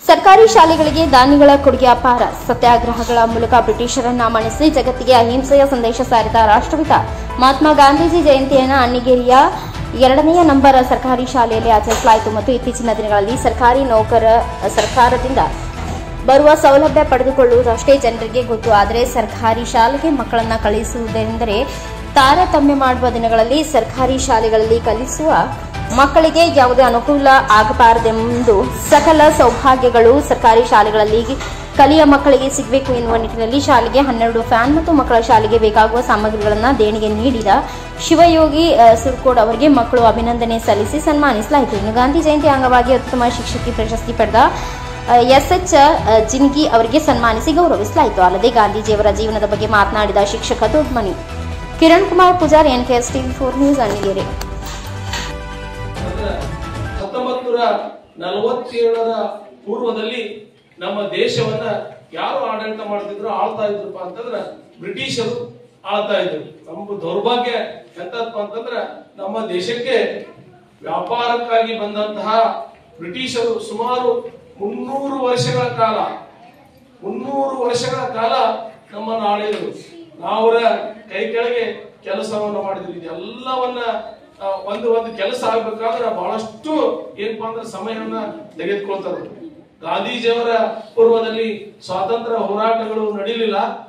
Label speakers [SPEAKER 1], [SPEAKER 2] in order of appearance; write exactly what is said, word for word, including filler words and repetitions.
[SPEAKER 1] ಸರ್ಕಾರಿ ಶಾಲೆಗಳಿಗೆ ದಾನಿಗಳ ಕೊಡುಗೆ ಅಪಾರ. ಸತ್ಯಾಗ್ರಹಗಳ ಮೂಲಕ ಬ್ರಿಟಿಷರನ್ನ ಮಣಿಸಿ ಜಗತ್ತಿಗೆ ಅಹಿಂಸೆಯ ಸಂದೇಶ ಸಾರಿದ ರಾಷ್ಟ್ರಪಿತ ಮಹಾತ್ಮ ಗಾಂಧೀಜಿ ಜಯಂತಿಯನ್ನು ಅಣ್ಣಿಗೇರಿಯ ಎರಡನೆಯ ನಂಬರ್ ಸರ್ಕಾರಿ ಶಾಲೆಯಲ್ಲಿ ಆಚರಿಸಲಾಯಿತು ಮತ್ತು ಇತ್ತೀಚಿನ ದಿನಗಳಲ್ಲಿ ಸರ್ಕಾರಿ ನೌಕರ ಸರ್ಕಾರದಿಂದ ಬರುವ ಸೌಲಭ್ಯ ಪಡೆದುಕೊಳ್ಳುವುದಷ್ಟೇ ಜನರಿಗೆ ಗೊತ್ತು. ಆದರೆ ಸರ್ಕಾರಿ ಶಾಲೆಗೆ ಮಕ್ಕಳನ್ನು ಕಳಿಸುವುದೆಂದರೆ ತಾರತಮ್ಯ ಮಾಡುವ ದಿನಗಳಲ್ಲಿ ಸರ್ಕಾರಿ ಶಾಲೆಗಳಲ್ಲಿ ಕಲಿಸುವ ಮಕ್ಕಳಿಗೆ ಯಾವುದೇ ಅನುಕೂಲ ಆಗಬಾರದೆಂದು ಸಕಲ ಸೌಭಾಗ್ಯಗಳು ಸರ್ಕಾರಿ ಶಾಲೆಗಳಲ್ಲಿ ಕಲಿಯ ಮಕ್ಕಳಿಗೆ ಸಿಗಬೇಕು ಎನ್ನುವ ನಿಟ್ಟಿನಲ್ಲಿ ಶಾಲೆಗೆ ಹನ್ನೆರಡು ಫ್ಯಾನ್ ಮತ್ತು ಮಕ್ಕಳ ಶಾಲೆಗೆ ಬೇಕಾಗುವ ಸಾಮಗ್ರಿಗಳನ್ನು ದೇಣಿಗೆ ನೀಡಿದ ಶಿವಯೋಗಿ ಸುರ್ಕೋಡ್ ಅವರಿಗೆ ಮಕ್ಕಳು ಅಭಿನಂದನೆ ಸಲ್ಲಿಸಿ ಸನ್ಮಾನಿಸಲಾಯಿತು. ಇನ್ನು ಗಾಂಧಿ ಜಯಂತಿ ಅಂಗವಾಗಿ ಅತ್ಯುತ್ತಮ ಶಿಕ್ಷಕಿ ಪ್ರಶಸ್ತಿ ಪಡೆದ ಎಸ್ಎಚ್ ಜಿನ್ಗಿ ಅವರಿಗೆ ಸನ್ಮಾನಿಸಿ ಗೌರವಿಸಲಾಯಿತು. ಅಲ್ಲದೆ ಗಾಂಧೀಜಿಯವರ ಜೀವನದ ಬಗ್ಗೆ ಮಾತನಾಡಿದ ಶಿಕ್ಷಕ Dodmani Kiran Kumar Pujar, NKS TV four news, Annigeri.
[SPEAKER 2] ಹತ್ತೊಂಬತ್ತು ನೂರ ನಲವತ್ತೇಳರ ಪೂರ್ವದಲ್ಲಿ ನಮ್ಮ ದೇಶವನ್ನ ಯಾರು ಆಡಳಿತ ಮಾಡ್ತಿದ್ರು, ಆಳ್ತಾ ಇದ್ರಪ್ಪ ಅಂತಂದ್ರ ಬ್ರಿಟಿಷರು ಆಳ್ತಾ ಇದ್ರು. ನಮ್ಮ ದೌರ್ಭಾಗ್ಯ ಎಂತಪ್ಪ ಅಂತಂದ್ರ ನಮ್ಮ ದೇಶಕ್ಕೆ ವ್ಯಾಪಾರಕ್ಕಾಗಿ ಬಂದಂತಹ ಬ್ರಿಟಿಷರು ಸುಮಾರು ಮುನ್ನೂರು ವರ್ಷಗಳ ಕಾಲ ಮುನ್ನೂರು ವರ್ಷಗಳ ಕಾಲ ನಮ್ಮನ್ನು ಆಳಿದರು. ನಾವರ ಕೈ ಕೆಳಗೆ ಕೆಲಸವನ್ನು ಮಾಡಿದ್ವಿ. ಎಲ್ಲವನ್ನ ಒಂದು ಒಂದು ಕೆಲಸ ಆಗ್ಬೇಕಾದ್ರೆ ಬಹಳಷ್ಟು ಏನಪ್ಪಾ ಅಂದ್ರೆ ಸಮಯವನ್ನ ತೆಗೆದುಕೊಳ್ತಾರೆ. ಗಾಂಧೀಜಿಯವರ ಪೂರ್ವದಲ್ಲಿ ಸ್ವಾತಂತ್ರ್ಯ ಹೋರಾಟಗಳು ನಡೀಲಿಲ್ಲ.